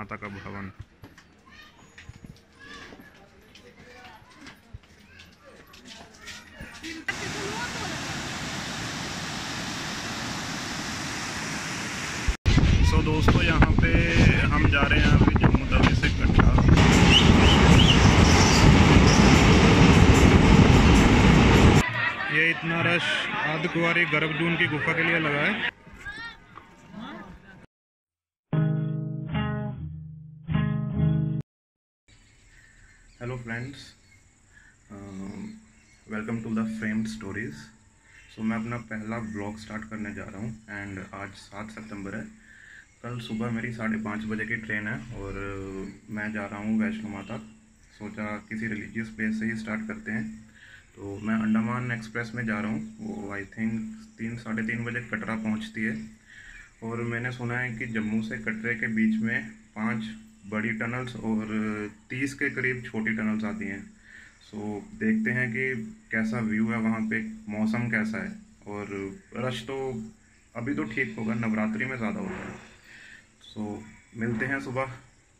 माता का भवन। तो दोस्तों यहाँ पे हम जा रहे हैं अभी जम्मू तवी से कटरा। ये इतना रश आदिकुंवारी गर्भजून की गुफा के लिए लगा है। Hello friends, welcome to the framed stories. So मैं अपना पहला ब्लॉग स्टार्ट करने जा रहा हूँ एंड आज 7 सितंबर है। कल सुबह मेरी 5:30 बजे की ट्रेन है और मैं जा रहा हूँ वैष्णो माता। सोचा किसी रिलीजियस प्लेस से ही स्टार्ट करते हैं। तो मैं अंडमान एक्सप्रेस में जा रहा हूँ। वो आई थिंक 3-3:30 बजे कटरा पहुँचती है। और मैंने सुना है कि जम्मू से कटरे के बीच में 5 बड़ी टनल्स और 30 के करीब छोटी टनल्स आती हैं। सो देखते हैं कि कैसा व्यू है वहाँ पे, मौसम कैसा है। और रश तो अभी तो ठीक होगा, नवरात्रि में ज़्यादा होता है। सो मिलते हैं सुबह।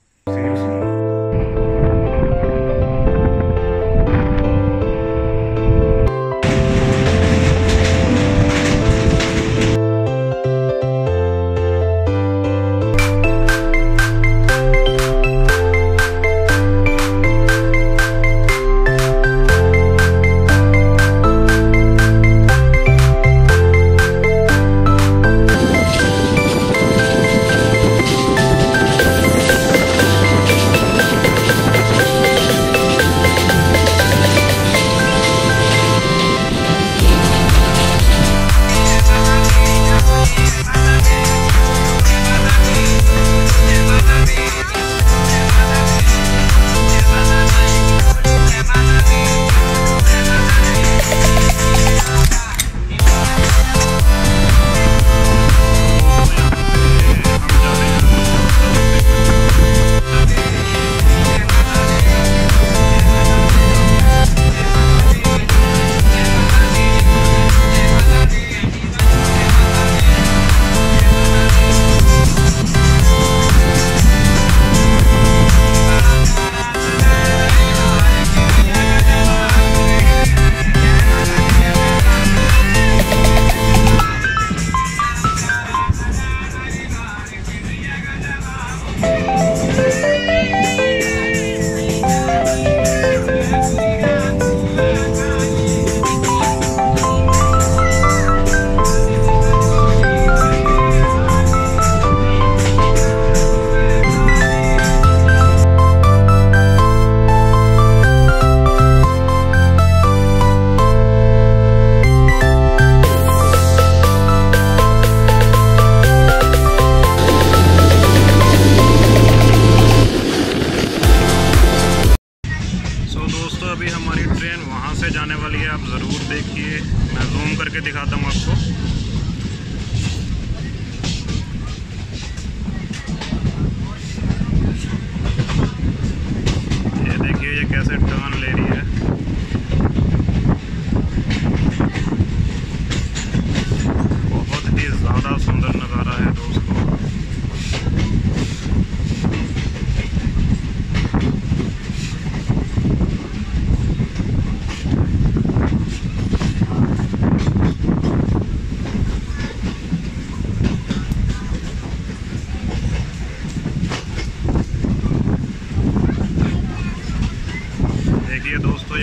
अभी हमारी ट्रेन वहाँ से जाने वाली है, आप ज़रूर देखिए। मैं जूम करके दिखाता हूँ आपको। ये देखिए ये कैसे टर्न ले रही है। बहुत ही ज़्यादा सुंदर नज़ारा है दोस्तों। देखिए दोस्तों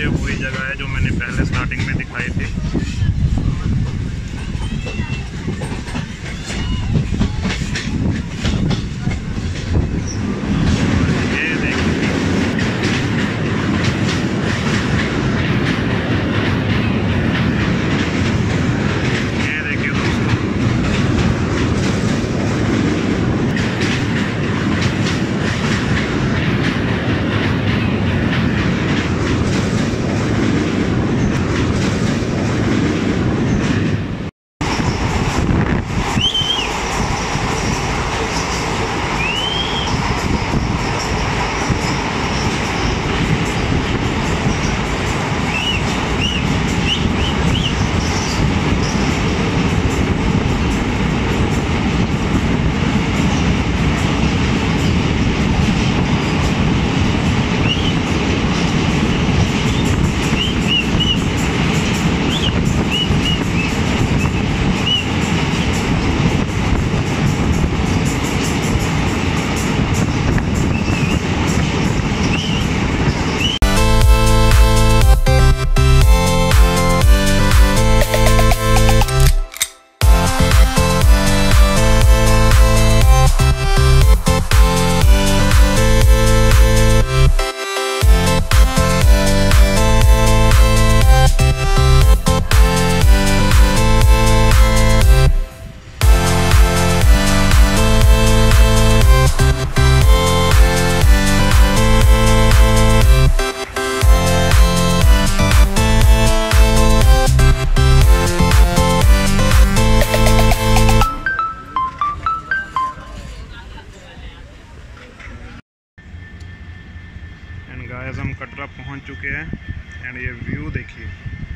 चुके हैं एंड ये व्यू देखिए।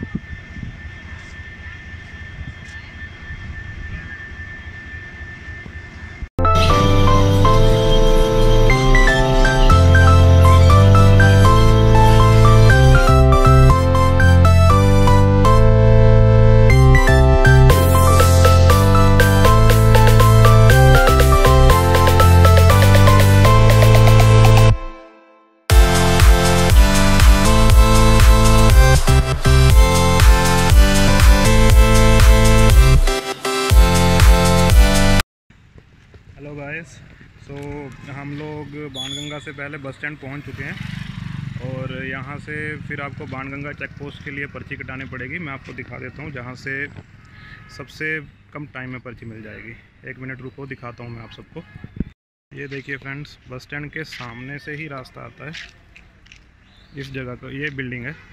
हेलो गाइस, सो हम लोग बाणगंगा से पहले बस स्टैंड पहुंच चुके हैं और यहाँ से फिर आपको बाणगंगा चेक पोस्ट के लिए पर्ची कटानी पड़ेगी। मैं आपको दिखा देता हूँ जहाँ से सबसे कम टाइम में पर्ची मिल जाएगी। 1 मिनट रुको, दिखाता हूँ मैं आप सबको। ये देखिए फ्रेंड्स, बस स्टैंड के सामने से ही रास्ता आता है इस जगह को। ये बिल्डिंग है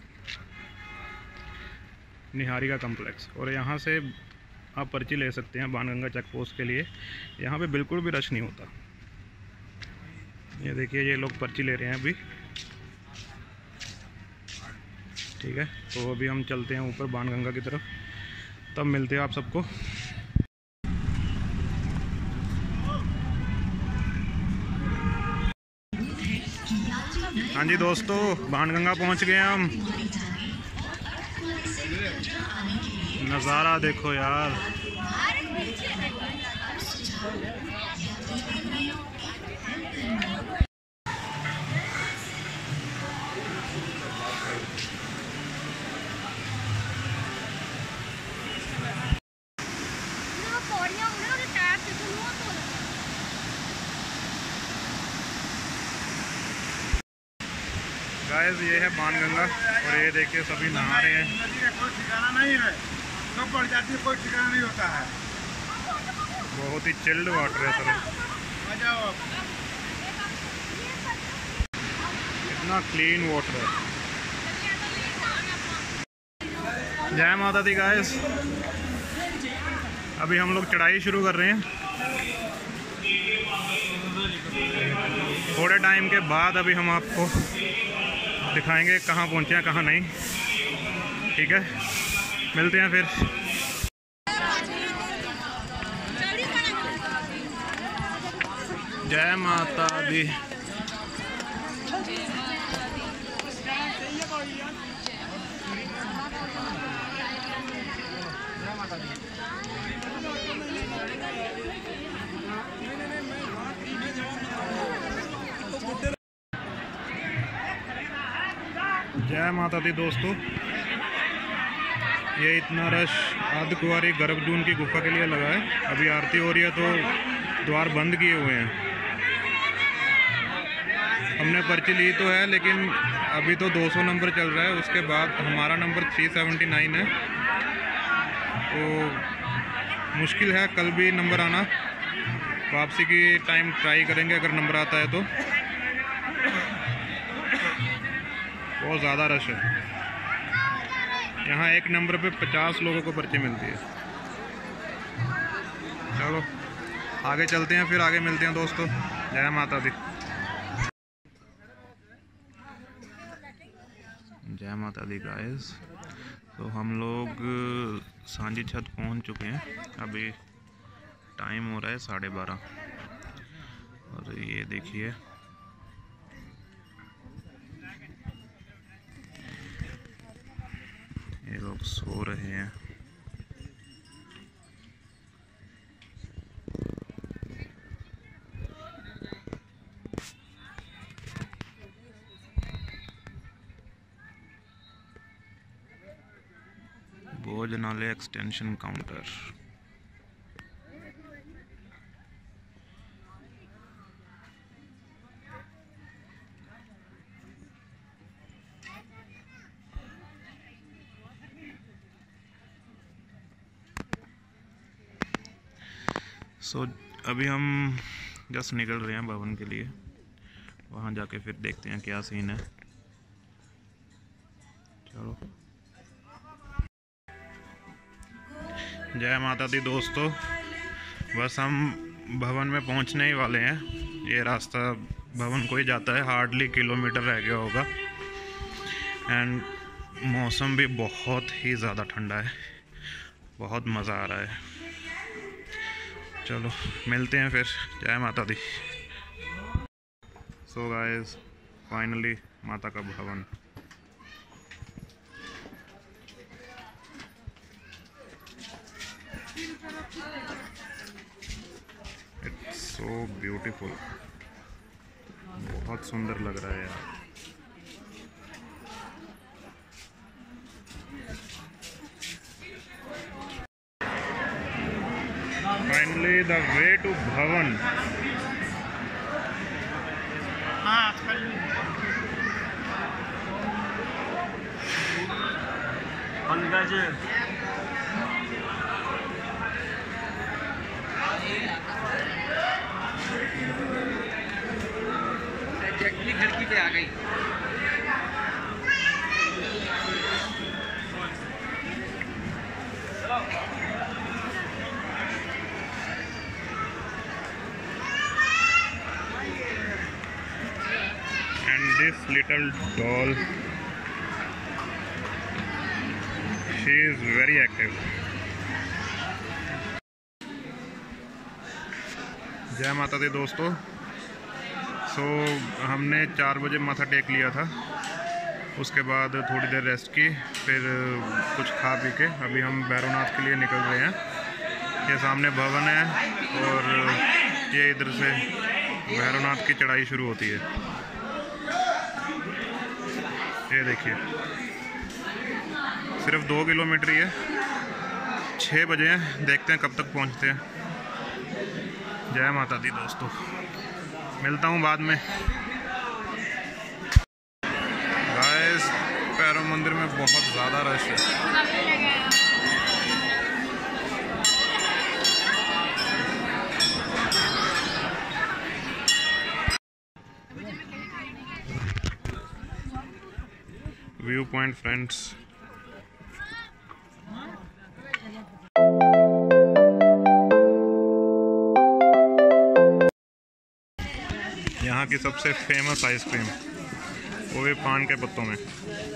निहारी का कम्प्लेक्स, और यहाँ से आप पर्ची ले सकते हैं बाणगंगा चेक पोस्ट के लिए। यहाँ पे बिल्कुल भी रश नहीं होता। ये देखिए, ये लोग पर्ची ले रहे हैं अभी। ठीक है, तो अभी हम चलते हैं ऊपर बाणगंगा की तरफ, तब मिलते हैं आप सबको। हाँ जी दोस्तों, बाणगंगा पहुँच गए हम। नज़ारा देखो यार। गाइस, ये है बाणगंगा और ये देखिए सभी नहा रहे हैं। नदी का कोई ठिकाना नहीं है, कब बढ़ जाती है कोई ठिकाना नहीं होता है। बहुत ही चिल्ड वाटर है सर, आ जाओ। इतना क्लीन वाटर है। जय माता दी गाइस। अभी हम लोग चढ़ाई शुरू कर रहे हैं। थोड़े टाइम के बाद अभी हम आपको दिखाएंगे कहाँ पहुँचे हैं कहाँ नहीं। ठीक है, मिलते हैं फिर। जय माता दी। जय माता दी दोस्तों। ये इतना रश अर्धकुंवारी गर्भजून की गुफा के लिए लगा है। अभी आरती हो रही है तो द्वार बंद किए हुए हैं। हमने पर्ची ली तो है, लेकिन अभी तो 200 नंबर चल रहा है। उसके बाद हमारा नंबर 379 है, तो मुश्किल है कल भी नंबर आना। वापसी की टाइम ट्राई करेंगे अगर नंबर आता है तो। बहुत ज़्यादा रश है यहाँ। एक नंबर पे 50 लोगों को पर्ची मिलती है। चलो आगे चलते हैं, फिर आगे मिलते हैं दोस्तों। जय माता दी। जय माता दी गाइस। तो हम लोग सांझी छत पहुंच चुके हैं। अभी टाइम हो रहा है 12:30 और ये देखिए ये लोग सो रहे हैं। भोजनालय एक्सटेंशन काउंटर। सो अभी हम जस्ट निकल रहे हैं भवन के लिए। वहाँ जाके फिर देखते हैं क्या सीन है। चलो। जय माता दी दोस्तों। बस हम भवन में पहुँचने ही वाले हैं। ये रास्ता भवन को ही जाता है। हार्डली किलोमीटर रह गया होगा। एंड मौसम भी बहुत ही ज़्यादा ठंडा है, बहुत मज़ा आ रहा है। चलो मिलते हैं फिर। जय माता दी। सो गाइस, फाइनली माता का भवन। इट्स सो ब्यूटीफुल, बहुत सुंदर लग रहा है यार। फाइनली द वे टू भवन। खिड़की पे आ गई। And this little doll, she is very active. जय माता दी दोस्तों। सो हमने 4 बजे माथा टेक लिया था, उसके बाद थोड़ी देर रेस्ट की, फिर कुछ खा पी के अभी हम भैरवनाथ के लिए निकल रहे हैं। ये सामने भवन है और ये इधर से भैरवनाथ की चढ़ाई शुरू होती है। ये देखिए, सिर्फ 2 किलोमीटर ही है। 6 बजे हैं, देखते हैं कब तक पहुंचते हैं। जय माता दी दोस्तों, मिलता हूं बाद में। गाइस, भैरव मंदिर में बहुत ज़्यादा रश है। Viewpoint friends. यहाँ की सबसे फेमस आइसक्रीम, वो भी पान के पत्तों में।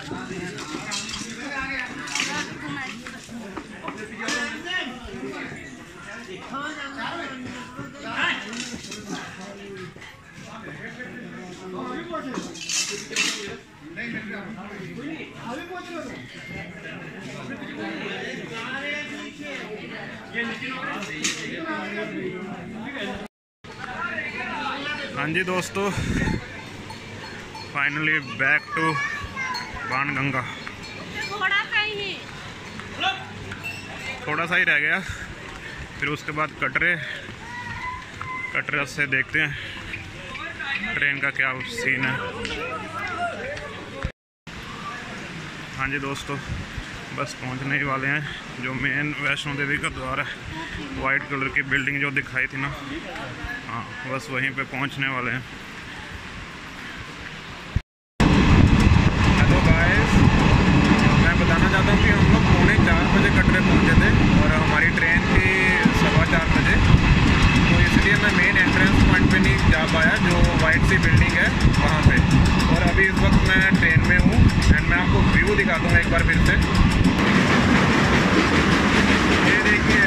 हाँ जी दोस्तों, फाइनली बैक टू बाणगंगा। थोड़ा सा ही रह गया, फिर उसके बाद कटरे से देखते हैं ट्रेन का क्या सीन है। हाँ जी दोस्तों, बस पहुंचने ही वाले हैं। जो मेन वैष्णो देवी का द्वार है, वाइट कलर की बिल्डिंग जो दिखाई थी ना, हाँ बस वहीं पे पहुंचने वाले हैं। हेलो गाइस, मैं बताना चाहता हूँ कि हम लोग 3:45 बजे कटरे पहुंचे थे और हमारी ट्रेन थी 4:15 बजे। तो इसलिए मैं मेन एंट्रेंस पॉइंट पे नहीं जा पाया, जो वाइट सी बिल्डिंग है वहाँ पे। और अभी इस वक्त मैं ट्रेन में हूँ एंड मैं आपको व्यू दिखाता हूँ एक बार फिर से। ये देखिए,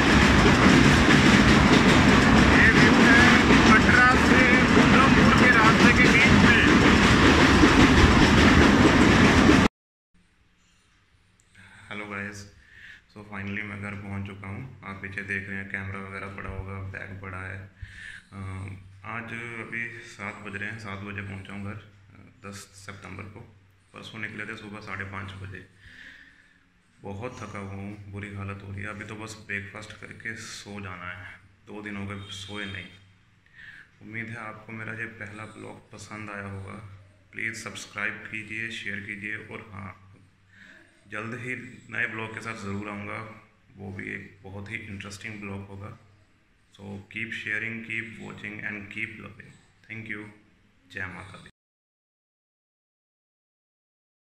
ये व्यू है कटरा से उधमपुर के रास्ते के बीच में। हेलो गाइस, सो फाइनली मैं घर पहुंच चुका हूं। आप पीछे देख रहे हैं कैमरा वगैरह पड़ा होगा, बैग पड़ा है। आज अभी 7 बज रहे हैं, 7 बजे पहुंचा हूं घर 10 सितंबर को। परसों निकले थे सुबह 5:30 बजे। बहुत थका हुआ हूँ, बुरी हालत हो रही है। अभी तो बस ब्रेकफास्ट करके सो जाना है। 2 दिन हो गए सोए नहीं। उम्मीद है आपको मेरा ये पहला ब्लॉग पसंद आया होगा। प्लीज़ सब्सक्राइब कीजिए, शेयर कीजिए, और हाँ, जल्द ही नए ब्लॉग के साथ ज़रूर आऊँगा। वो भी एक बहुत ही इंटरेस्टिंग ब्लॉग होगा। So keep sharing, keep watching and keep loving. Thank you. जय माता दी।